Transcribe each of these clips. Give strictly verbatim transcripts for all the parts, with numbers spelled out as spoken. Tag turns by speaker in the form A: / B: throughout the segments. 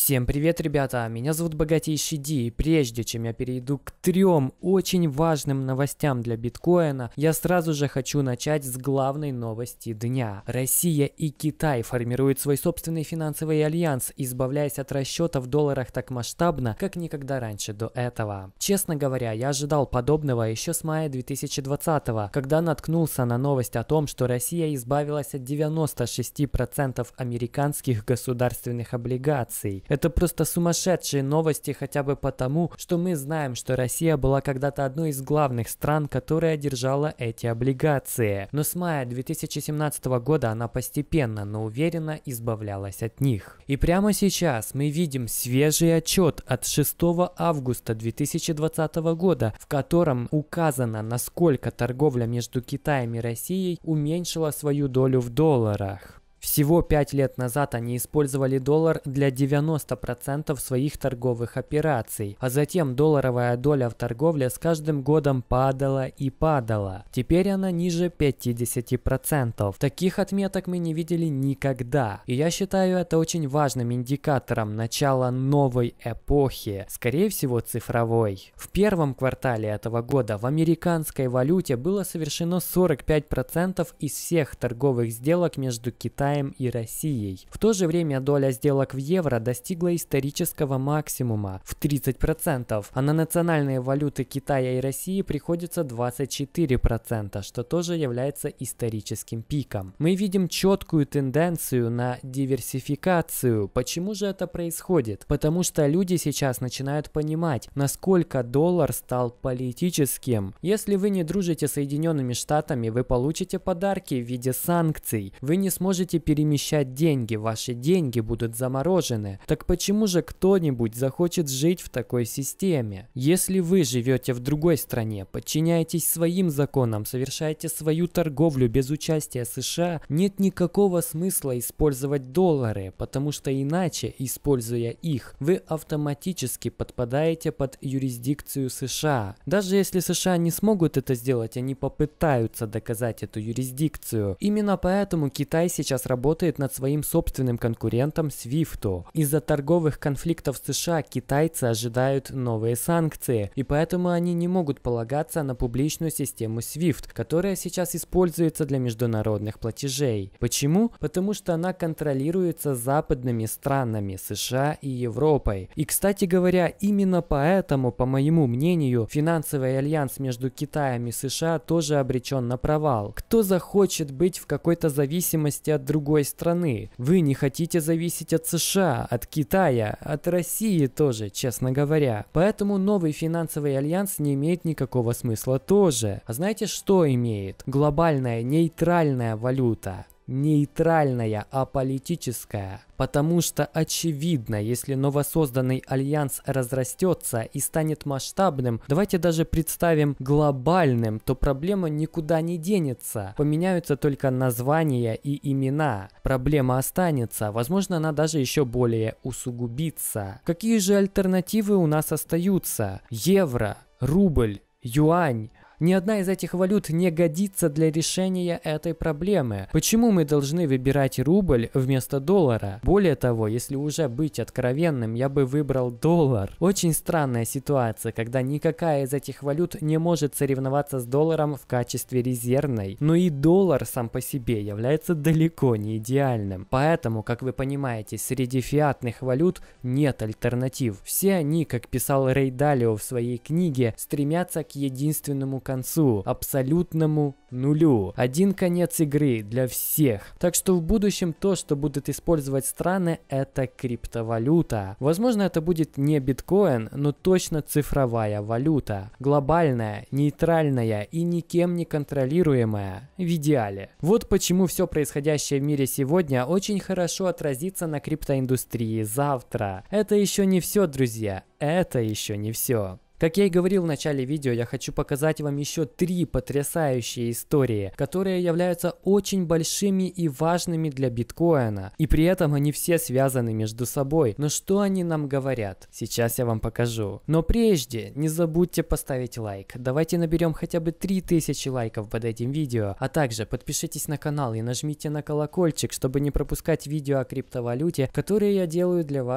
A: Всем привет, ребята! Меня зовут Богатейший Ди, и прежде чем я перейду к трем очень важным новостям для биткоина, я сразу же хочу начать с главной новости дня. Россия и Китай формируют свой собственный финансовый альянс, избавляясь от расчета в долларах так масштабно, как никогда раньше до этого. Честно говоря, я ожидал подобного еще с мая две тысячи двадцатого, когда наткнулся на новость о том, что Россия избавилась от девяноста шести процентов американских государственных облигаций. Это просто сумасшедшие новости хотя бы потому, что мы знаем, что Россия была когда-то одной из главных стран, которая держала эти облигации. Но с мая две тысячи семнадцатого года она постепенно, но уверенно избавлялась от них. И прямо сейчас мы видим свежий отчет от шестого августа две тысячи двадцатого года, в котором указано, насколько торговля между Китаем и Россией уменьшила свою долю в долларах. Всего пять лет назад они использовали доллар для девяноста процентов своих торговых операций, а затем долларовая доля в торговле с каждым годом падала и падала. Теперь она ниже пятидесяти процентов. Таких отметок мы не видели никогда. И я считаю это очень важным индикатором начала новой эпохи, скорее всего цифровой. В первом квартале этого года в американской валюте было совершено сорок пять процентов из всех торговых сделок между Китаем и Россией. В то же время доля сделок в евро достигла исторического максимума в тридцать процентов, а на национальные валюты Китая и России приходится двадцать четыре процента, что тоже является историческим пиком. Мы видим четкую тенденцию на диверсификацию. Почему же это происходит? Потому что люди сейчас начинают понимать, насколько доллар стал политическим. Если вы не дружите с Соединенными Штатами, вы получите подарки в виде санкций. Вы не сможете перемещать деньги, ваши деньги будут заморожены. Так почему же кто-нибудь захочет жить в такой системе? Если вы живете в другой стране, подчиняетесь своим законам, совершаете свою торговлю без участия США, нет никакого смысла использовать доллары, потому что иначе, используя их, вы автоматически подпадаете под юрисдикцию США. Даже если США не смогут это сделать, они попытаются доказать эту юрисдикцию. Именно поэтому Китай сейчас работает над своим собственным конкурентом свифт. Из-за торговых конфликтов с США китайцы ожидают новые санкции, и поэтому они не могут полагаться на публичную систему свифт, которая сейчас используется для международных платежей. Почему? Потому что она контролируется западными странами США и Европой. И, кстати говоря, именно поэтому, по моему мнению, финансовый альянс между Китаем и США тоже обречен на провал. Кто захочет быть в какой-то зависимости от другой страны? Вы не хотите зависеть от США, от Китая, от России тоже, честно говоря. Поэтому новый финансовый альянс не имеет никакого смысла тоже. А знаете, что имеет? Глобальная нейтральная валюта. Нейтральная, аполитическая. Потому что очевидно, если новосозданный альянс разрастется и станет масштабным, давайте даже представим глобальным, то проблема никуда не денется. Поменяются только названия и имена. Проблема останется, возможно, она даже еще более усугубится. Какие же альтернативы у нас остаются? Евро, рубль, юань. Ни одна из этих валют не годится для решения этой проблемы. Почему мы должны выбирать рубль вместо доллара? Более того, если уже быть откровенным, я бы выбрал доллар. Очень странная ситуация, когда никакая из этих валют не может соревноваться с долларом в качестве резервной. Но и доллар сам по себе является далеко не идеальным. Поэтому, как вы понимаете, среди фиатных валют нет альтернатив. Все они, как писал Рэй Далио в своей книге, стремятся к единственному концу, абсолютному нулю. Один конец игры для всех. Так что в будущем то, что будут использовать страны, это криптовалюта. Возможно, это будет не биткоин, но точно цифровая валюта. Глобальная, нейтральная и никем не контролируемая. В идеале. Вот почему все происходящее в мире сегодня очень хорошо отразится на криптоиндустрии завтра. Это еще не все, друзья. Это еще не все. Как я и говорил в начале видео, я хочу показать вам еще три потрясающие истории, которые являются очень большими и важными для биткоина. И при этом они все связаны между собой. Но что они нам говорят? Сейчас я вам покажу. Но прежде, не забудьте поставить лайк. Давайте наберем хотя бы три тысячи лайков под этим видео. А также подпишитесь на канал и нажмите на колокольчик, чтобы не пропускать видео о криптовалюте, которые я делаю для вас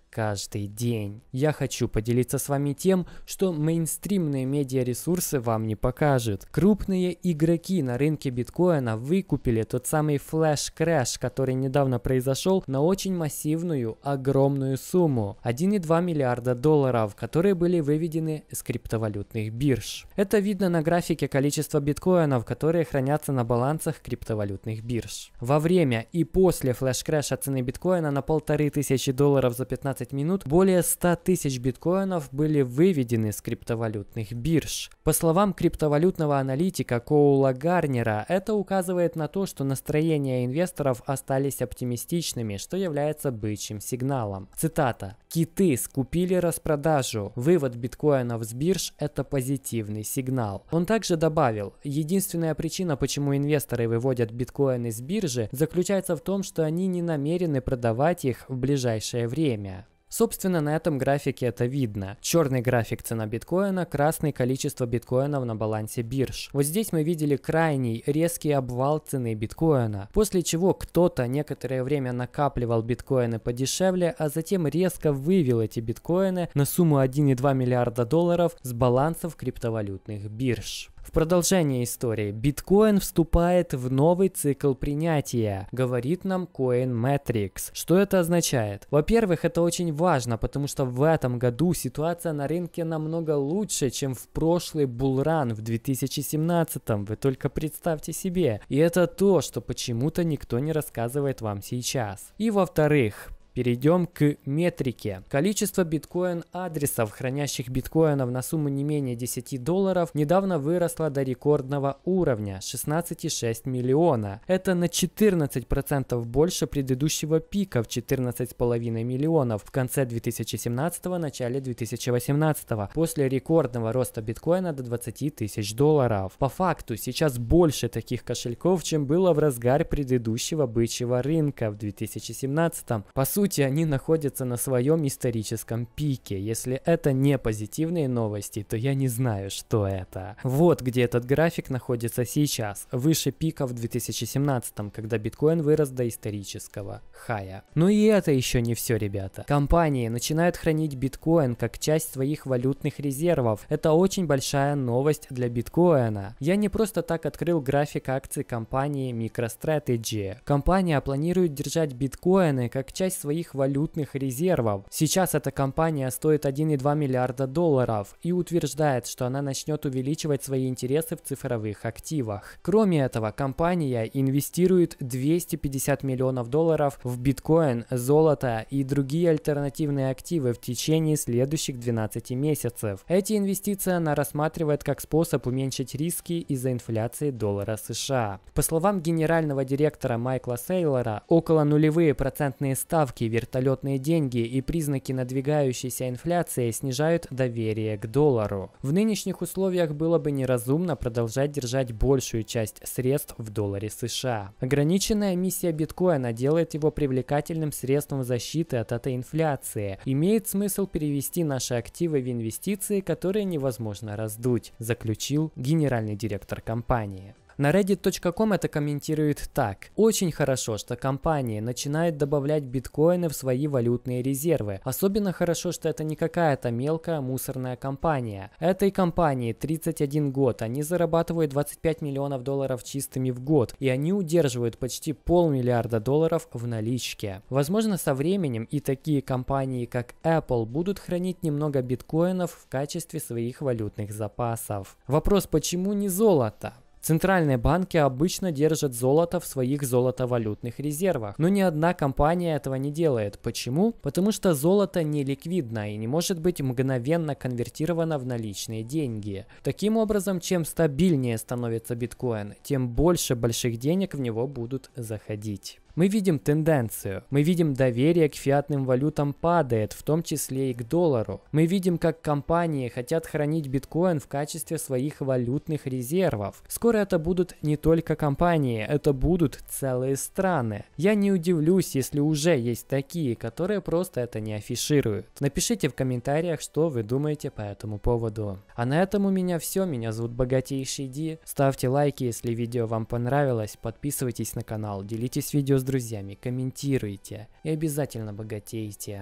A: каждый день. Я хочу поделиться с вами тем, что мейнстримные медиаресурсы вам не покажут. Крупные игроки на рынке биткоина выкупили тот самый флеш-крэш, который недавно произошел, на очень массивную, огромную сумму – один и два миллиарда долларов, которые были выведены с криптовалютных бирж. Это видно на графике количества биткоинов, которые хранятся на балансах криптовалютных бирж. Во время и после флеш-крэша цены биткоина на полторы тысячи долларов за пятнадцать минут более ста тысяч биткоинов были выведены с криптовалютных бирж. По словам криптовалютного аналитика Коула Гарнера, это указывает на то, что настроения инвесторов остались оптимистичными, что является бычьим сигналом. Цитата. «Киты скупили распродажу. Вывод биткоинов с бирж – это позитивный сигнал». Он также добавил, единственная причина, почему инвесторы выводят биткоины с биржи, заключается в том, что они не намерены продавать их в ближайшее время. Собственно, на этом графике это видно. Черный график цена биткоина, красный количество биткоинов на балансе бирж. Вот здесь мы видели крайний резкий обвал цены биткоина, после чего кто-то некоторое время накапливал биткоины подешевле, а затем резко вывел эти биткоины на сумму один и два миллиарда долларов с балансов криптовалютных бирж. В продолжение истории, биткоин вступает в новый цикл принятия, говорит нам Coinmetrics. Что это означает? Во-первых, это очень важно, потому что в этом году ситуация на рынке намного лучше, чем в прошлый булран в две тысячи семнадцатом. Вы только представьте себе. И это то, что почему-то никто не рассказывает вам сейчас. И во-вторых, перейдем к метрике. Количество биткоин-адресов, хранящих биткоинов на сумму не менее десяти долларов, недавно выросло до рекордного уровня – шестнадцать и шесть миллиона. Это на четырнадцать процентов больше предыдущего пика в четырнадцать и пять миллионов в конце две тысячи семнадцатого – начале две тысячи восемнадцатого, после рекордного роста биткоина до двадцати тысяч долларов. По факту, сейчас больше таких кошельков, чем было в разгар предыдущего бычьего рынка в две тысячи семнадцатом. По сути, сути, они находятся на своем историческом пике. Если это не позитивные новости, то я не знаю, что это. Вот где этот график находится сейчас, выше пика в две тысячи семнадцатом, когда биткоин вырос до исторического хая. Но и это еще не все, ребята. Компании начинают хранить биткоин как часть своих валютных резервов. Это очень большая новость для биткоина. Я не просто так открыл график акций компании MicroStrategy. Компания планирует держать биткоины как часть своих своих валютных резервов. Сейчас эта компания стоит один и два миллиарда долларов и утверждает, что она начнет увеличивать свои интересы в цифровых активах. Кроме этого, компания инвестирует двести пятьдесят миллионов долларов в биткоин, золото и другие альтернативные активы в течение следующих двенадцати месяцев. Эти инвестиции она рассматривает как способ уменьшить риски из-за инфляции доллара США. По словам генерального директора Майкла Сейлора, около нулевые процентные ставки, вертолетные деньги и признаки надвигающейся инфляции снижают доверие к доллару. В нынешних условиях было бы неразумно продолжать держать большую часть средств в долларе США. Ограниченная эмиссия биткоина делает его привлекательным средством защиты от этой инфляции. Имеет смысл перевести наши активы в инвестиции, которые невозможно раздуть, заключил генеральный директор компании. На reddit точка ком это комментирует так. Очень хорошо, что компании начинают добавлять биткоины в свои валютные резервы. Особенно хорошо, что это не какая-то мелкая мусорная компания. Этой компании тридцать один год, они зарабатывают двадцать пять миллионов долларов чистыми в год, и они удерживают почти полмиллиарда долларов в наличке. Возможно, со временем и такие компании, как Apple, будут хранить немного биткоинов в качестве своих валютных запасов. Вопрос, почему не золото? Центральные банки обычно держат золото в своих золотовалютных резервах, но ни одна компания этого не делает. Почему? Потому что золото не ликвидно и не может быть мгновенно конвертировано в наличные деньги. Таким образом, чем стабильнее становится биткоин, тем больше больших денег в него будут заходить. Мы видим тенденцию. Мы видим, доверие к фиатным валютам падает, в том числе и к доллару. Мы видим, как компании хотят хранить биткоин в качестве своих валютных резервов. Скоро это будут не только компании, это будут целые страны. Я не удивлюсь, если уже есть такие, которые просто это не афишируют. Напишите в комментариях, что вы думаете по этому поводу. А на этом у меня все. Меня зовут Богатейший Ди. Ставьте лайки, если видео вам понравилось. Подписывайтесь на канал, делитесь видео с друзьями, комментируйте и обязательно богатейте.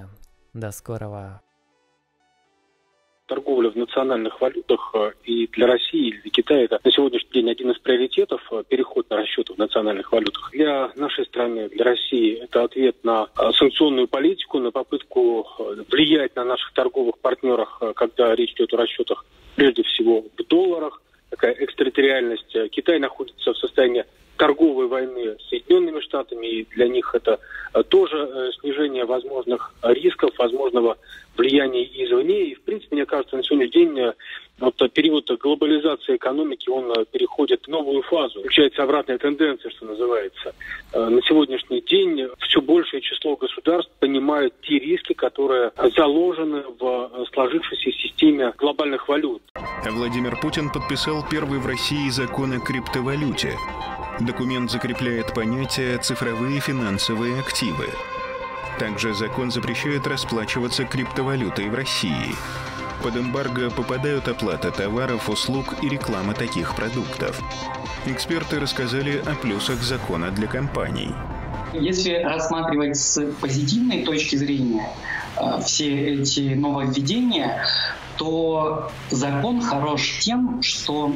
A: До скорого.
B: Торговля в национальных валютах и для России, и для Китая это на сегодняшний день один из приоритетов, переход на расчеты в национальных валютах. Для нашей страны, для России это ответ на санкционную политику, на попытку влиять на наших торговых партнеров, когда речь идет о расчетах прежде всего в долларах. Такая экстерриториальность. Китай находится в состоянии торговой войны с Соединенными Штатами, и для них это тоже снижение возможных рисков, возможного влияния извне. И, в принципе, мне кажется, на сегодняшний день вот период глобализации экономики, он переходит в новую фазу. Включается обратная тенденция, что называется. На сегодняшний день все большее число государств понимают те риски, которые заложены в сложившейся системе глобальных валют.
C: Владимир Путин подписал первый в России закон о криптовалюте. Документ закрепляет понятие «цифровые финансовые активы». Также закон запрещает расплачиваться криптовалютой в России. Под эмбарго попадают оплата товаров, услуг и реклама таких продуктов. Эксперты рассказали о плюсах закона для компаний.
D: Если рассматривать с позитивной точки зрения все эти нововведения, то закон хорош тем, что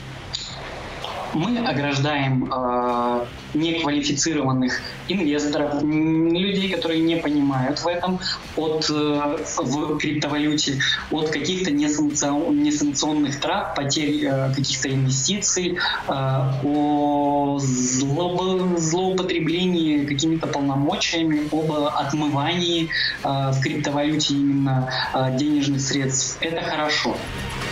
D: мы ограждаем э, неквалифицированных инвесторов, людей, которые не понимают в этом, от э, в криптовалюте, от каких-то несанкцион, несанкционных трат, потерь э, каких-то инвестиций, э, о зло, злоупотреблении какими-то полномочиями, об отмывании э, в криптовалюте именно э, денежных средств. Это хорошо.